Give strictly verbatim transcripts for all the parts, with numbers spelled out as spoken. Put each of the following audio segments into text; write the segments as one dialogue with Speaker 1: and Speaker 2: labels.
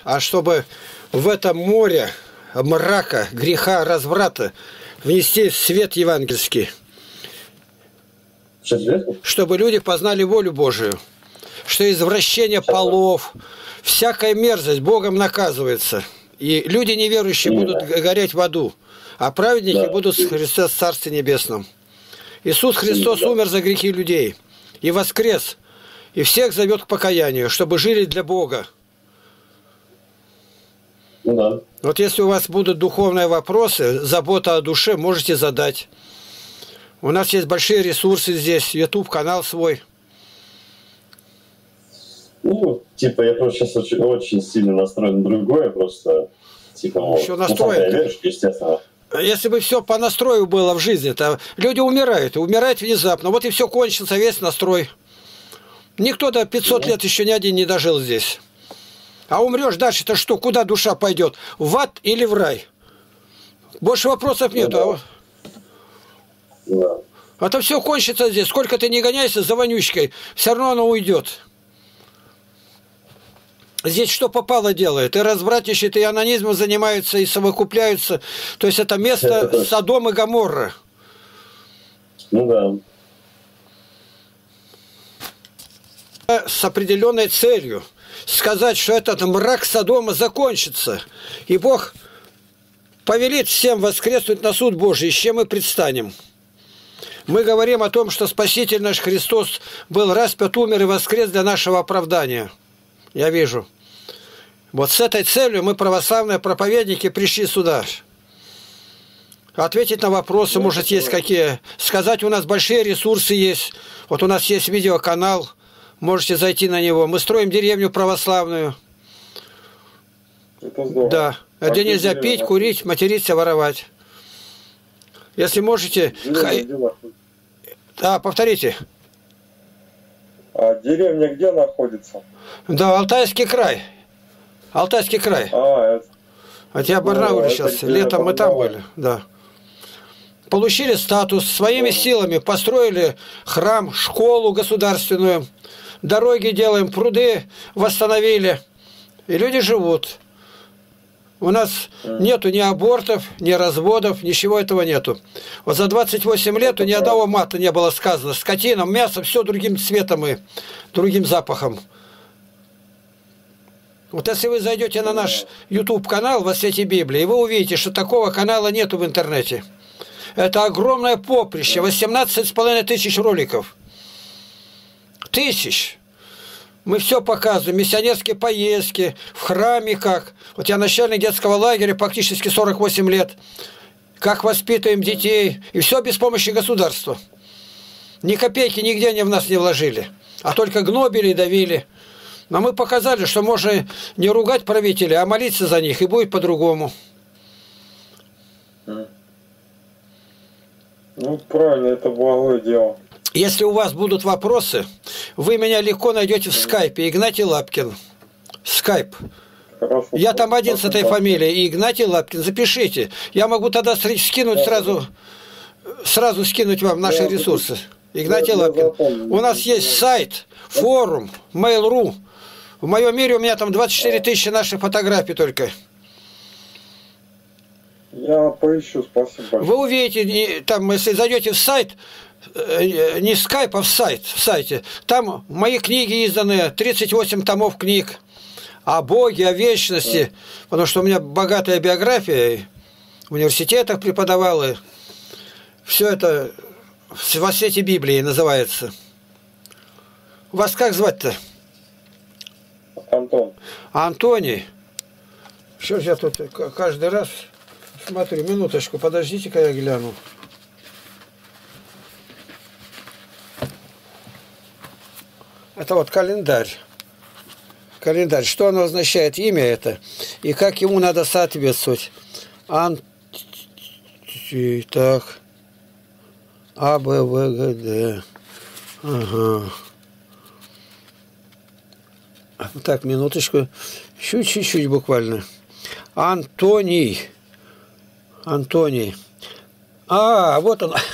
Speaker 1: а чтобы в это море мрака, греха, разврата внести свет евангельский. Чтобы люди познали волю Божию. Что извращение полов, всякая мерзость Богом наказывается. И люди неверующие будут гореть в аду, а праведники будут с Христом в Царстве Небесном. Иисус Христос умер за грехи людей и воскрес, и всех зовет к покаянию, чтобы жили для Бога.
Speaker 2: Ну, да.
Speaker 1: Вот если у вас будут духовные вопросы, забота о душе, можете задать. У нас есть большие ресурсы здесь, ютуб-канал свой.
Speaker 2: Ну, типа, я просто сейчас очень, очень сильно настроен на другое, просто, типа,
Speaker 1: еще настроен.
Speaker 2: Ну, веришь, естественно.
Speaker 1: Если бы все по настрою было в жизни, то люди умирают, умирают внезапно. Вот и все кончился, весь настрой. Никто до пятисот лет еще ни один не дожил здесь. А умрешь дальше-то что? Куда душа пойдет? В ад или в рай? Больше вопросов нет.
Speaker 2: Ну, да. Да.
Speaker 1: А то все кончится здесь. Сколько ты не гоняйся за вонючкой, все равно оно уйдет. Здесь что попало делает. И развратничают, и анонизмом занимаются, и совокупляются. То есть это место это Содом и Гоморра.
Speaker 2: Ну
Speaker 1: да. С определенной целью. Сказать, что этот мрак Содома закончится. И Бог повелит всем воскреснуть на суд Божий, с чем мы предстанем. Мы говорим о том, что Спаситель наш Христос был распят, умер и воскрес для нашего оправдания. Я вижу. Вот с этой целью мы, православные проповедники, пришли сюда. Ответить на вопросы, может, есть какие. Сказать, у нас большие ресурсы есть. Вот у нас есть видеоканал. Можете зайти на него. Мы строим деревню православную.
Speaker 2: Это здорово.
Speaker 1: Да. Где нельзя пить, курить, материться, воровать. Если можете...
Speaker 2: Деревня,
Speaker 1: да, повторите.
Speaker 2: А деревня где находится?
Speaker 1: Да, Алтайский край. Алтайский край.
Speaker 2: А, это...
Speaker 1: Вот я в Барнауле сейчас. Летом мы там были. Да. Получили статус. Своими силами построили храм, школу государственную. Дороги делаем, пруды восстановили. И люди живут. У нас нету ни абортов, ни разводов, ничего этого нету. Вот за двадцать восемь лет ни одного мата не было сказано. Скотина, мясо, все другим цветом и другим запахом. Вот если вы зайдете на наш ютуб-канал «Во свете Библии», вы увидите, что такого канала нету в интернете. Это огромное поприще, восемнадцать с половиной тысяч роликов. Тысяч. Мы все показываем, миссионерские поездки, в храме как. Вот я начальник детского лагеря, практически сорок восемь лет. Как воспитываем детей. И все без помощи государства. Ни копейки нигде они в нас не вложили. А только гнобили и давили. Но мы показали, что можно не ругать правителей, а молиться за них, и будет по-другому.
Speaker 2: Ну, правильно, это благое дело.
Speaker 1: Если у вас будут вопросы, вы меня легко найдете в скайпе. Игнатий Лапкин. Скайп.
Speaker 2: Хорошо.
Speaker 1: Я там один с этой фамилией. Игнатий Лапкин. Запишите. Я могу тогда скинуть сразу, сразу скинуть вам наши ресурсы. Игнатий Лапкин. У нас есть сайт, форум, Mail.ru. В моем мире у меня там двадцать четыре тысячи наших фотографий только.
Speaker 2: Я поищу, спасибо.
Speaker 1: Вы увидите, там, если зайдете в сайт, не в скайп, а в сайт, в сайте, там мои книги изданы, тридцать восемь томов книг о Боге, о вечности, потому что у меня богатая биография, в университетах преподавал, и все это во свете Библии называется. Вас как звать-то?
Speaker 2: Антон.
Speaker 1: Антоний. Что же я тут каждый раз смотрю, минуточку, подождите-ка я гляну. Это вот календарь. Календарь. Что оно означает? Имя это. И как ему надо соответствовать. Ан... Так. А, Б, В, Г, Д. Ага. Так, минуточку. Чуть-чуть буквально. Антоний. Антоний. А, вот он.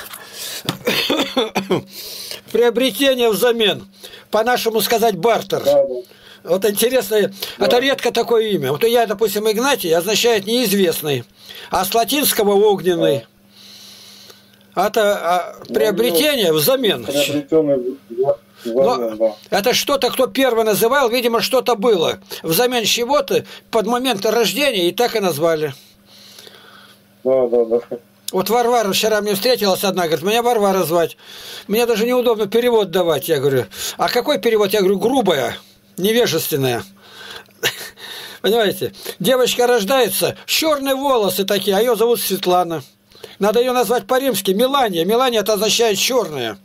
Speaker 1: Приобретение взамен. По-нашему сказать бартер. Вот интересно, да. Это редко такое имя. Вот я, допустим, Игнатий означает неизвестный, а с латинского огненный. Да. Это а, приобретение взамен.
Speaker 2: Приобретенный взамен, да.
Speaker 1: Это что-то, кто первый называл, видимо, что-то было. Взамен чего-то под момент рождения и так и назвали.
Speaker 2: Да, да, да.
Speaker 1: Вот Варвара вчера мне встретилась одна, говорит, меня Варвара звать. Мне даже неудобно перевод давать. Я говорю, а какой перевод? Я говорю, грубая, невежественная. Понимаете? Девочка рождается, черные волосы такие, а ее зовут Светлана. Надо ее назвать по-римски Мелания. Мелания это означает черная.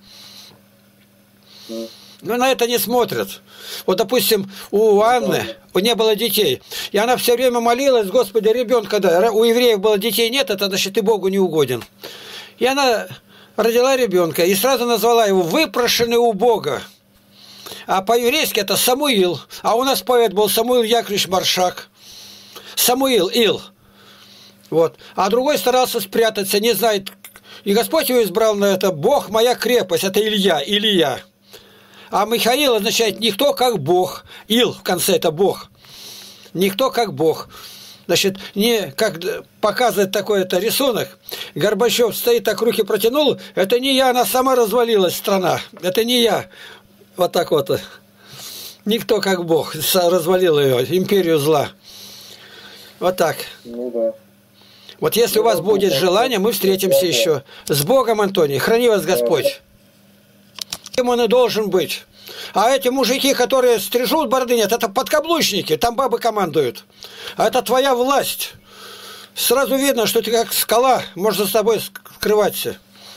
Speaker 1: Но на это не смотрят. Вот, допустим, у Анны у не было детей. И она все время молилась, Господи, ребенка, да. У евреев было детей нет, это значит, ты Богу не угоден. И она родила ребенка и сразу назвала его «выпрошенный у Бога». А по-еврейски это Самуил. А у нас поэт был Самуил Яковлевич Маршак. Самуил, Ил. Вот. А другой старался спрятаться, не знает. И Господь его избрал на это «Бог моя крепость». Это Илья, Илья. А Михаил означает «никто как Бог». Ил в конце это Бог. Никто как Бог. Значит, не как показывает такой-то рисунок. Горбачев стоит, так руки протянул. Это не я, она сама развалилась, страна. Это не я. Вот так вот. Никто как Бог. Развалил ее, империю зла. Вот так.
Speaker 2: Ну да.
Speaker 1: Вот если у вас будет желание, мы встретимся еще. С Богом, Антоний. Храни вас Господь. Кем он и должен быть. А эти мужики, которые стрижут бороды, нет, это подкаблучники, там бабы командуют. А это твоя власть. Сразу видно, что ты как скала, можно с тобой скрываться.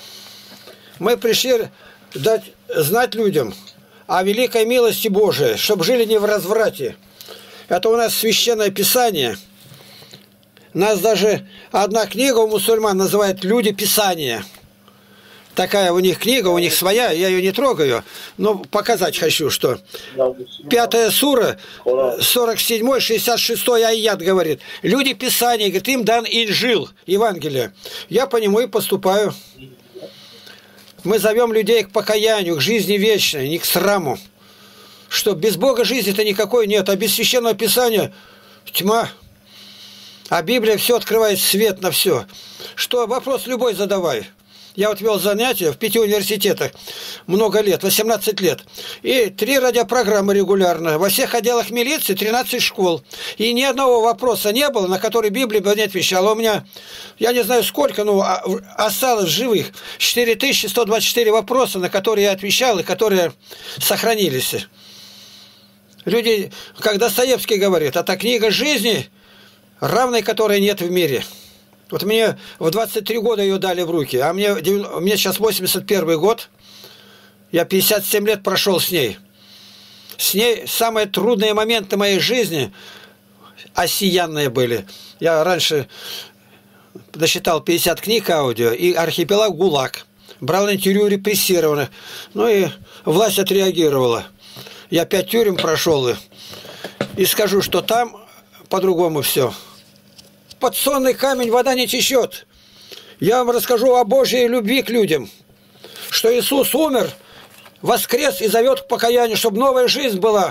Speaker 1: Мы пришли дать знать людям о великой милости Божией, чтобы жили не в разврате. Это у нас Священное Писание. Нас даже одна книга у мусульман называет «Люди Писания». Такая у них книга, у них своя, я ее не трогаю, но показать хочу, что пятая сура, сорок седьмой шестьдесят шестой аят говорит, люди Писания, говорит, им дан Инжил, Евангелие. Я по нему и поступаю. Мы зовем людей к покаянию, к жизни вечной, не к сраму. Что без Бога жизни-то никакой нет, а без Священного Писания тьма. А Библия все открывает свет на все. Что, вопрос любой задавай. Я вот вел занятия в пяти университетах много лет, восемнадцать лет. И три радиопрограммы регулярно. Во всех отделах милиции тринадцать школ. И ни одного вопроса не было, на который Библия бы не отвечала. У меня, я не знаю сколько, но осталось живых четыре тысячи сто двадцать четыре вопроса, на которые я отвечал и которые сохранились. Люди, как Достоевский говорит, это книга жизни, равной которой нет в мире. Вот мне в двадцать три года ее дали в руки, а мне, мне сейчас восемьдесят первый год, я пятьдесят семь лет прошел с ней. С ней самые трудные моменты моей жизни осиянные были. Я раньше досчитал пятьдесят книг аудио и архипелаг ГУЛАГ. Брал интервью репрессированных. Ну и власть отреагировала. Я пять тюрем прошел и, и скажу, что там по-другому все. Под сонный камень вода не течет. Я вам расскажу о Божьей любви к людям. Что Иисус умер, воскрес и зовет к покаянию, чтобы новая жизнь была.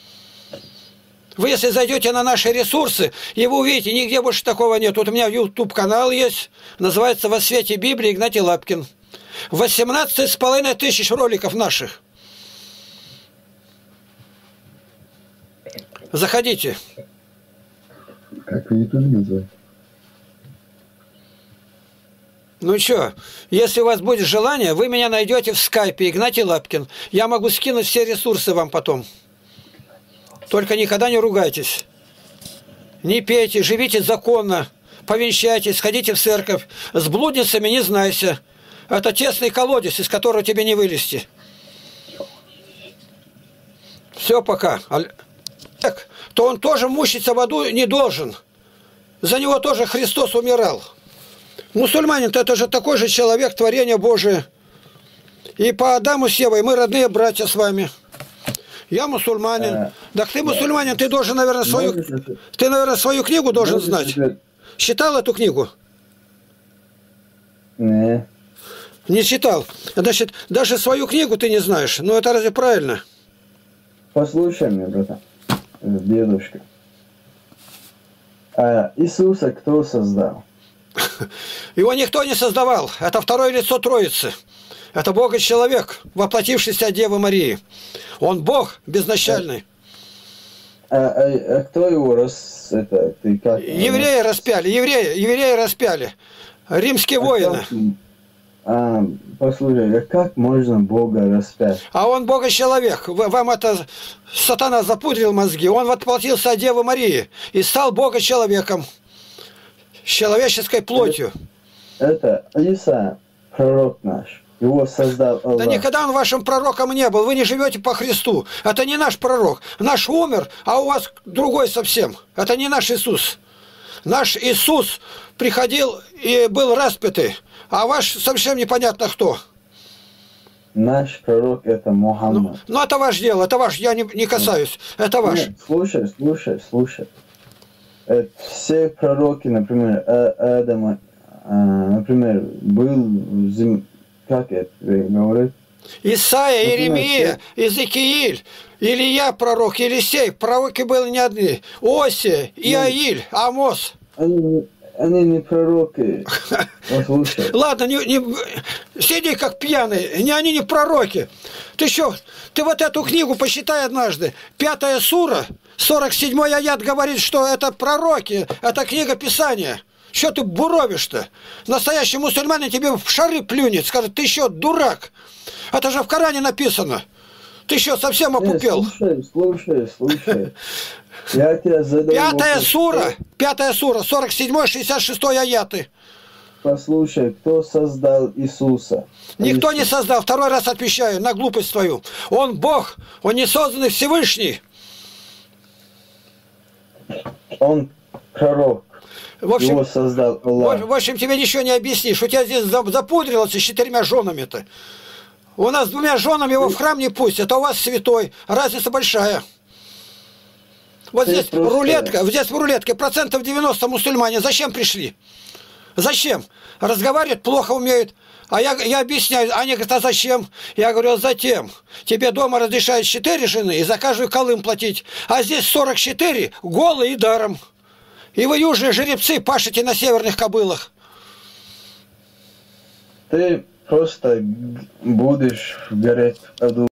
Speaker 1: Вы если зайдете на наши ресурсы, и вы увидите, нигде больше такого нет. Вот у меня YouTube-канал есть, называется «Во свете Библии» Игнатий Лапкин. восемнадцать с половиной тысяч роликов наших. Заходите.
Speaker 3: Как в Ютубе называется?
Speaker 1: Ну что, если у вас будет желание, вы меня найдете в скайпе Игнатий Лапкин. Я могу скинуть все ресурсы вам потом. Только никогда не ругайтесь. Не пейте, живите законно, повенчайтесь, сходите в церковь. С блудницами не знайся. Это тесный колодец, из которого тебе не вылезти. Все, пока. То он тоже мучиться в аду не должен. За него тоже Христос умирал. Мусульманин-то это же такой же человек, творение Божие. И по Адаму с Евой мы родные братья с вами. Я мусульманин. А, так ты мусульманин, ты должен, наверное, свою... Ты, наверное, свою книгу должен знать. Читал эту книгу?
Speaker 3: Не.
Speaker 1: Не читал. Значит, даже свою книгу ты не знаешь. Ну это разве правильно?
Speaker 3: Послушай меня, братан. дедушка. А Иисуса кто создал?
Speaker 1: Его никто не создавал. Это второе лицо Троицы. Это Бог и человек, воплотившийся от Девы Марии. Он Бог безначальный.
Speaker 3: А, а, а кто его рас... Это, ты как...
Speaker 1: Евреи распяли, евреи, евреи распяли. Римские
Speaker 3: а
Speaker 1: воины.
Speaker 3: Как... А, послушай, а как можно Бога распять?
Speaker 1: А он Бог и человек. Вам это сатана запудрил мозги. Он воплотился от Девы Марии и стал Бога человеком. С человеческой плотью.
Speaker 3: Это Иса, пророк наш. Его создал Аллах.
Speaker 1: Да никогда он вашим пророком не был. Вы не живете по Христу. Это не наш пророк. Наш умер, а у вас другой совсем. Это не наш Иисус. Наш Иисус приходил и был распятый. А ваш совершенно непонятно кто.
Speaker 3: Наш пророк это Мухаммад.
Speaker 1: Ну, ну это ваше дело. Это ваш. Я не, не касаюсь. Это ваш.
Speaker 3: Нет, слушай, слушай, слушай. Это все пророки, например, А- Адама, а, например, был в земле. Как это говорит?
Speaker 1: Исаия,
Speaker 3: Например,
Speaker 1: Иеремия, Иезекииль, Илья пророк, Елисей. Пророки были не одни. Осия, Иаиль, Амос.
Speaker 3: Они, они не пророки. Послушай.
Speaker 1: Ладно, не, не, сиди как пьяный. Не, они не пророки. Ты что, ты вот эту книгу посчитай однажды. Пятая сура, сорок седьмой аят говорит, что это пророки, это книга Писания. Что ты буровишь-то? Настоящий мусульманин тебе в шары плюнет, скажет, ты еще дурак. Это же в Коране написано. Ты еще совсем опупел.
Speaker 3: Слушай, слушай, слушай. Я тебя задаю
Speaker 1: Пятая
Speaker 3: вопрос.
Speaker 1: сура, пятая сура, сорок седьмой, шестьдесят шестой аяты.
Speaker 3: Послушай, кто создал Иисуса?
Speaker 1: Никто
Speaker 3: Иисус.
Speaker 1: не создал, второй раз отвечаю на глупость твою. Он Бог, Он не созданный Всевышний.
Speaker 3: Он пророк.
Speaker 1: В общем,
Speaker 3: Его создал Аллах.
Speaker 1: в общем, тебе ничего не объяснишь. У тебя здесь запудрилось с четырьмя женами-то. У нас с двумя женами его в храм не пустят, а у вас святой. Разница большая. Вот
Speaker 3: Ты
Speaker 1: здесь
Speaker 3: просто-
Speaker 1: рулетка, здесь в рулетке процентов девяносто мусульмане. Зачем пришли? Зачем? Разговаривать плохо умеют. А я, я объясняю, они говорят, а зачем? Я говорю, а затем. Тебе дома разрешают четыре жены и за каждую колым платить. А здесь сорок четыре голые и даром. И вы, южные жеребцы, пашете на северных кобылах.
Speaker 3: Ты просто будешь гореть в аду.